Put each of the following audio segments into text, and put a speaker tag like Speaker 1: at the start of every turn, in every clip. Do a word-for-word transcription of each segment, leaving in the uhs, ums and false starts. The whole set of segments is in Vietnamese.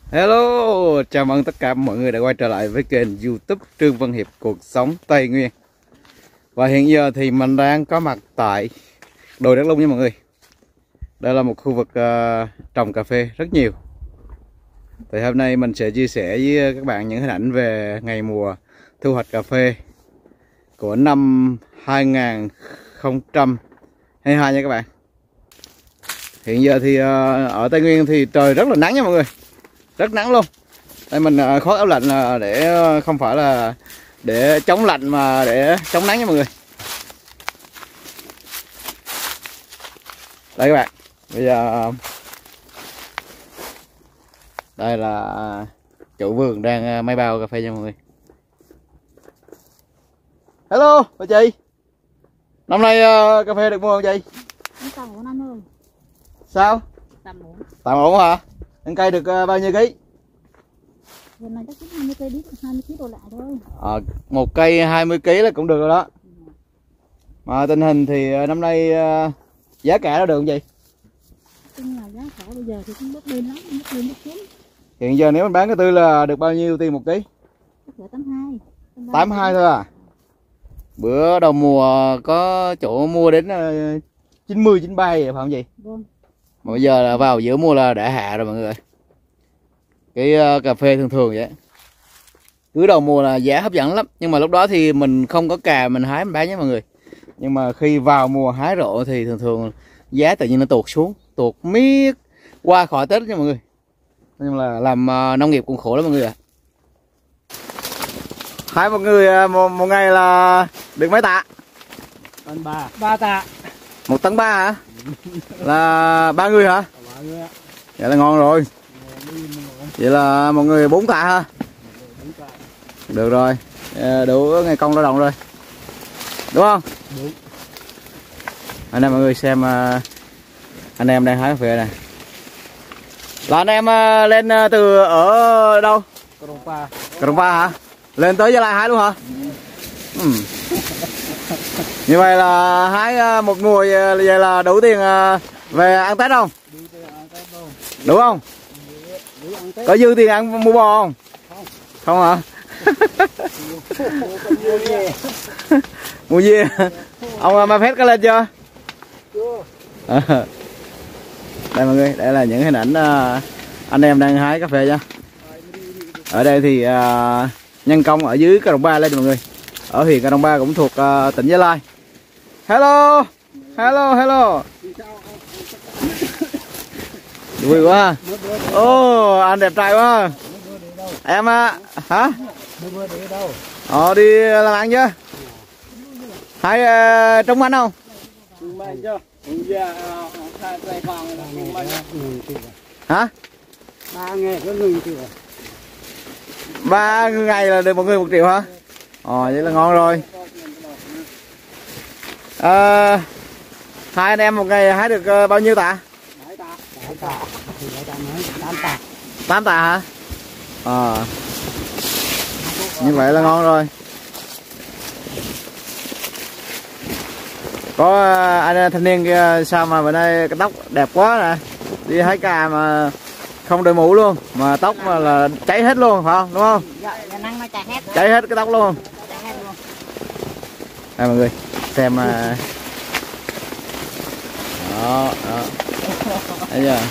Speaker 1: Hello, chào mừng tất cả mọi người đã quay trở lại với kênh YouTube Trương Văn Hiệp Cuộc Sống Tây Nguyên. Và hiện giờ thì mình đang có mặt tại đồi Đắk Lung nha mọi người. Đây là một khu vực uh, trồng cà phê rất nhiều. Thì hôm nay mình sẽ chia sẻ với các bạn những hình ảnh về ngày mùa thu hoạch cà phê của năm hai nghìn không trăm hai mươi hai nha các bạn. Hiện giờ thì uh, ở Tây Nguyên thì trời rất là nắng nha mọi người. Rất nắng luôn. Đây mình khoác áo lạnh là để không phải là để chống lạnh mà để chống nắng nha mọi người. Đây các bạn. Bây giờ đây là chủ vườn đang may bao cà phê nha mọi người. Hello bà chị. Năm nay uh, cà phê được mua không chị?
Speaker 2: Tầm ổn anh ơi.
Speaker 1: Sao?
Speaker 2: Tầm ổn.
Speaker 1: Tầm ổn hả? Ăn cây được uh, bao nhiêu ký?
Speaker 2: Hôm nay chắc chắn hai mươi cây đi, hai mươi ký đồ lại thôi.
Speaker 1: À, một cây hai mươi ký là cũng được rồi đó. Mà tình hình thì năm nay uh, giá cả nó được không chị?
Speaker 2: Chung là giá cả bây giờ thì cũng bớt lên lắm, bớt lên bớt xuống.
Speaker 1: Hiện giờ nếu mình bán cái tư là được bao nhiêu tiền một ký?
Speaker 2: Chắc là tám hai.
Speaker 1: tám hai thôi à? Bữa đầu mùa có chỗ mua đến uh, chín mươi, chín mươi ba vậy phải không chị?
Speaker 2: Vâng.
Speaker 1: Mà bây giờ là vào giữa mùa là đã hạ rồi mọi người. Cái uh, cà phê thường thường vậy. Cứ đầu mùa là giá hấp dẫn lắm. Nhưng mà lúc đó thì mình không có cà mình hái mình bán nhé mọi người. Nhưng mà khi vào mùa hái rộ thì thường thường giá tự nhiên nó tuột xuống. Tuột miết qua khỏi Tết nha mọi người. Nhưng là làm uh, nông nghiệp cũng khổ lắm mọi người ạ. À. Hái một người một, một ngày là được mấy tạ?
Speaker 3: Tấn ba. Ba tạ.
Speaker 1: Một tấn ba hả? Là ba người hả?
Speaker 3: Ba người ạ.
Speaker 1: Vậy là ngon rồi. Vậy là một người bốn tạ ha? Được rồi. Đủ ngày công lao động rồi. Đúng không?
Speaker 3: Đúng.
Speaker 1: Anh em mọi người xem anh em đang hái cà phê này. Là anh em lên từ ở đâu?
Speaker 3: Krông Pa.
Speaker 1: Krông Pa hả? Lên tới Gia Lai hái luôn hả? Ừ. Ừ. Như vậy là hái một mùa vậy là đủ tiền về ăn Tết không? Đủ không? Có dư tiền ăn mua bò không? Không. Không hả? Mua dê. Ông mà phép có lên chưa?
Speaker 3: Chưa.
Speaker 1: À. Đây mọi người, đây là những hình ảnh uh, anh em đang hái cà phê nha. Ở đây thì uh, nhân công ở dưới Krông Pa lên mọi người. Ở huyện Krông Pa cũng thuộc uh, tỉnh Gia Lai. Hello. Hello, hello. Vui quá. Ô, oh, anh đẹp trai quá. Em á, uh, hả? Ờ đi làm ăn chứ? Hay uh, trông anh không? Hả?
Speaker 3: Ba ngày có người triệu.
Speaker 1: Ba ngày là được một người một triệu hả? Ờ vậy là ngon rồi. À, hai anh em một ngày hái được bao nhiêu tạ? tám tạ hả? Ờ à. Như vậy là ngon rồi. Có anh thanh niên kia sao mà bữa nay cái tóc đẹp quá nè. Đi hái cà mà không đội mũ luôn. Mà tóc mà là cháy hết luôn phải không? Đúng không? Cháy hết cái tóc luôn. Đây mọi người xem mà. Đó, đó. Thấy chưa?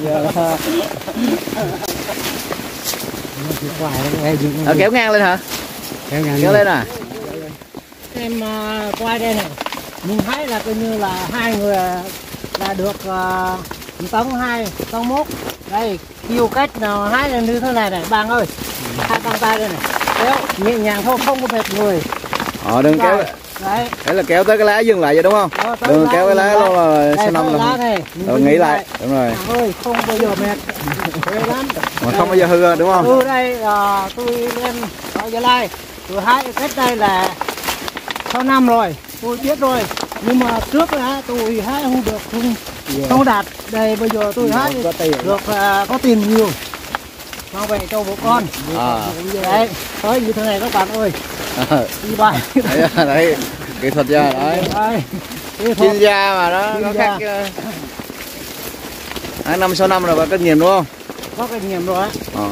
Speaker 1: Ờ, kéo ngang lên hả?
Speaker 3: Kéo ngang
Speaker 1: kéo lên à?
Speaker 3: Em uh, quay đây này. Mình thấy là coi như là hai người là được uh, tấn hai, tấn mốt. Đây, kêu cách nào hái là như thế này này, bạn ơi. Hai bàn tay đây này. Kéo nhẹ nhàng thôi, không có mệt người.
Speaker 1: Ờ đừng kéo. Đấy. Đấy là kéo tới cái lá dừng lại vậy đúng không?
Speaker 3: Ờ,
Speaker 1: đừng kéo cái lá luôn là xe năm là. Rồi nghĩ lại. Đúng rồi.
Speaker 3: À ơi, không bao giờ mệt. Lắm.
Speaker 1: Mà không bao giờ hư đúng không?
Speaker 3: Ừ đây uh, tôi lên ở Gia Lai. Tôi hái cách đây là sáu năm rồi. Tôi biết rồi. Nhưng mà trước là tôi hái không được, không, yeah. không đạt. Đây bây giờ tôi hái được uh, có tiền nhiều. Mang về cho bố con.
Speaker 1: À.
Speaker 3: Đấy, tới như thế này các bạn ơi.
Speaker 1: À.
Speaker 3: Đi bài.
Speaker 1: Đấy, đấy, kỹ thuật ra đấy. Chuyên gia mà đó, nó khác. Hai năm sáu năm rồi bạn kinh nghiệm đúng không?
Speaker 3: có kinh nghiệm rồi á.
Speaker 1: Ờ.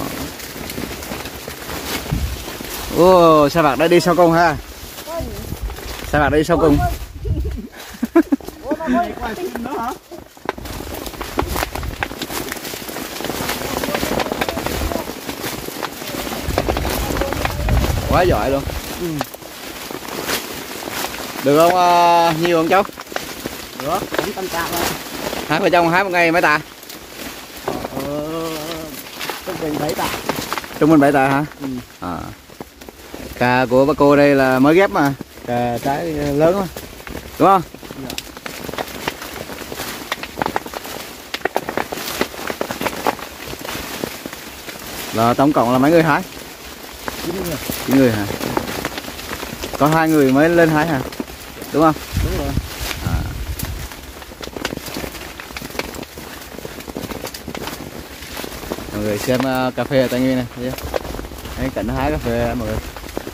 Speaker 1: Ô, sa bạc đã đi sau cùng ha. Sa bạc đi sau cùng. Quá giỏi luôn.
Speaker 3: Ừ.
Speaker 1: Được không? À, nhiều không cháu?
Speaker 3: Được, cũng tâm trạng rồi.
Speaker 1: Hai vợ chồng hái một ngày mấy tạ?
Speaker 3: Ờ, trung bình bảy tạ.
Speaker 1: Trung bình bảy tạ hả?
Speaker 3: Ừ.
Speaker 1: À. Cà của bác cô đây là mới ghép mà, cà trái lớn mà, đúng không?
Speaker 3: Dạ.
Speaker 1: Là tổng cộng là mấy người hái?
Speaker 3: chín người.
Speaker 1: chín người hả? Có hai người mới lên hái hả? Đúng không?
Speaker 3: Đúng rồi.
Speaker 1: À. Mọi người xem uh, cà phê ở Tây Nguyên này, thấy chưa? Thấy cảnh hái cà phê mọi người.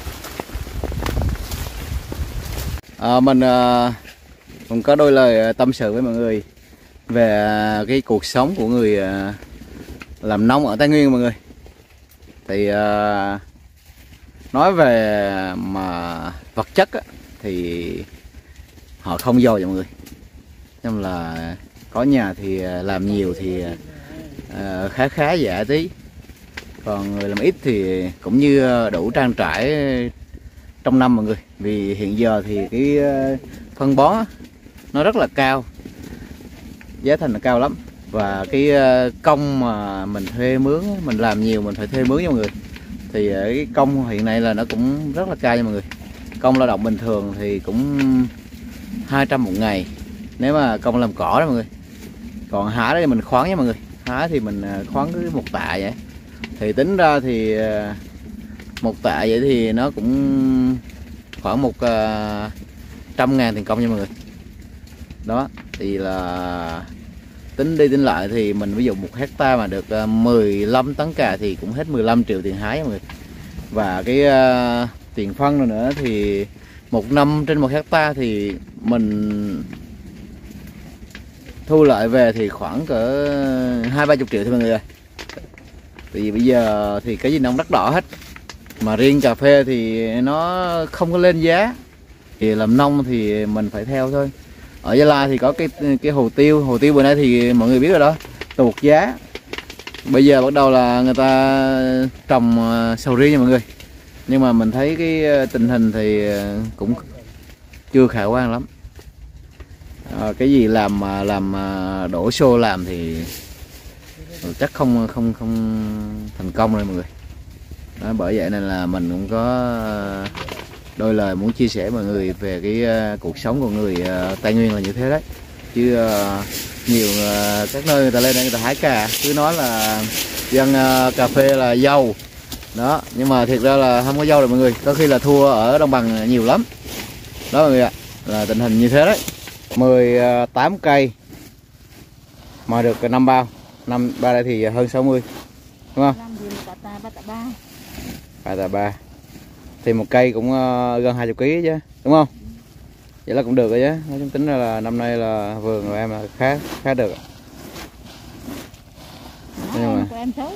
Speaker 1: À, mình uh, cũng có đôi lời tâm sự với mọi người về uh, cái cuộc sống của người uh, làm nông ở Tây Nguyên mọi người. Thì uh, nói về mà vật chất á, thì họ không giàu vậy mọi người. Nhưng là có nhà thì làm nhiều thì uh, khá khá dạ tí, còn người làm ít thì cũng như đủ trang trải trong năm mọi người. Vì hiện giờ thì cái phân bón nó rất là cao, giá thành là cao lắm, và cái công mà mình thuê mướn, mình làm nhiều mình phải thuê mướn nha mọi người, thì cái công hiện nay là nó cũng rất là cao nha mọi người. Công lao động bình thường thì cũng hai trăm một ngày nếu mà công làm cỏ đó mọi người. Còn hái đó thì mình khoán nha mọi người, hái thì mình khoán cứ một tạ vậy, thì tính ra thì một tạ vậy thì nó cũng khoảng một uh, trăm ngàn tiền công nha mọi người. Đó thì là tính đi tính lại thì mình ví dụ một hecta mà được uh, mười lăm tấn cà thì cũng hết mười lăm triệu tiền hái mọi người. Và cái uh, tiền phân rồi nữa thì một năm trên một hecta thì mình thu lại về thì khoảng cỡ hai ba chục triệu thôi mọi người ơi. Vì bây giờ thì cái gì nó cũng đắt đỏ hết, mà riêng cà phê thì nó không có lên giá, thì làm nông thì mình phải theo thôi. Ở Gia Lai thì có cái cái hồ tiêu, hồ tiêu bữa nay thì mọi người biết rồi đó, tuột giá. Bây giờ bắt đầu là người ta trồng sầu riêng nha mọi người, nhưng mà mình thấy cái tình hình thì cũng chưa khả quan lắm. À, cái gì làm mà làm đổ xô làm thì chắc không không không thành công rồi mọi người. Đó, bởi vậy nên là mình cũng có đôi lời muốn chia sẻ mọi người về cái uh, cuộc sống của người uh, Tây Nguyên là như thế đấy. Chứ uh, nhiều uh, các nơi người ta lên đây người ta hái cà cứ nói là dân uh, cà phê là giàu đó, nhưng mà thiệt ra là không có giàu được mọi người, có khi là thua ở đồng bằng nhiều lắm đó mọi người ạ. Là tình hình như thế đấy. Mười tám cây mà được năm bao, năm ba đây thì hơn sáu mươi đúng không? Ba tạ ba thì một cây cũng uh, gần hai mươi ký chứ đúng không? Vậy là cũng được rồi chứ. Nói chung tính ra là năm nay là vườn của em là khá khá được. Nhưng mà
Speaker 2: em xấu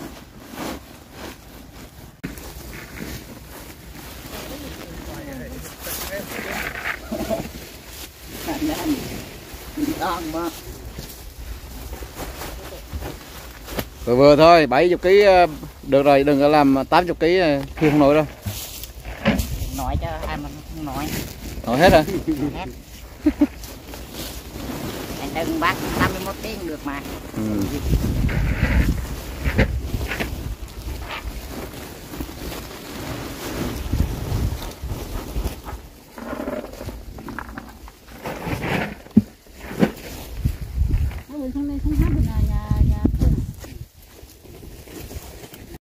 Speaker 1: vừa vừa thôi, bảy mươi ký được rồi, đừng có làm tám mươi ký khi không nổi đâu.
Speaker 2: Nổi cho ai mà không nổi.
Speaker 1: Nổi hết rồi.
Speaker 2: Hết. Anh đừng bắt năm mươi mốt tiếng được mà.
Speaker 1: Ừ.